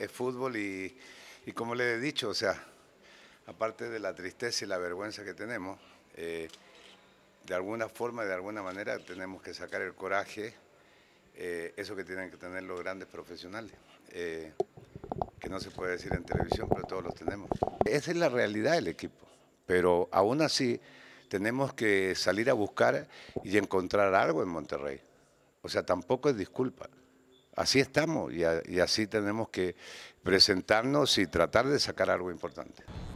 es fútbol y como le he dicho, o sea, aparte de la tristeza y la vergüenza que tenemos, de alguna forma, de alguna manera, tenemos que sacar el coraje, eso que tienen que tener los grandes profesionales, que no se puede decir en televisión, pero todos los tenemos. Esa es la realidad del equipo, pero aún así tenemos que salir a buscar y encontrar algo en Monterrey. O sea, tampoco es disculpa. Así estamos y así tenemos que presentarnos y tratar de sacar algo importante.